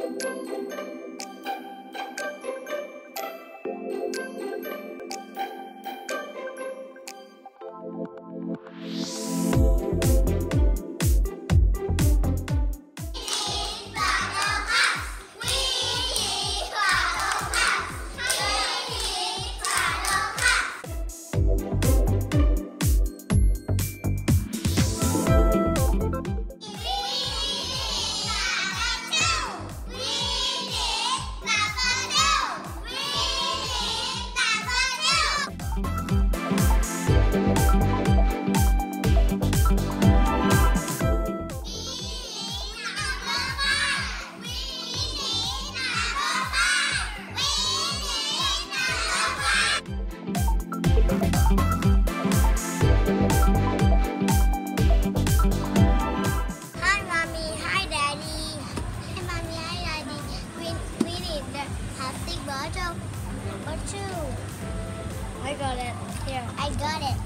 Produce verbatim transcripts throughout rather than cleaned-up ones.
Number two. I got it. Here. I got it.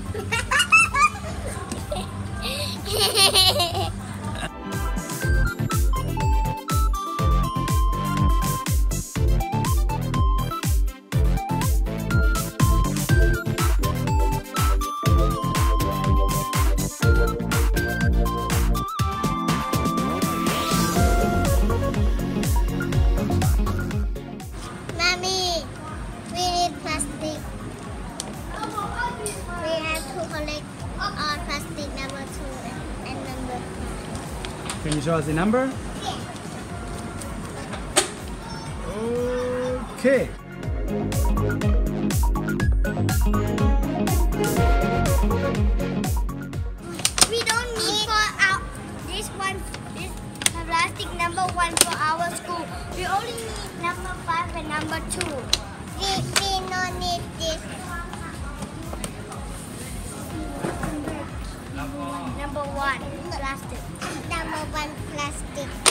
Plastic number two and number five. Can you show us the number? Yeah. Okay. We don't need for our this one this plastic number one for our school. We only need number five and number two. We we don't need this. Number one, plastic. Number one, plastic.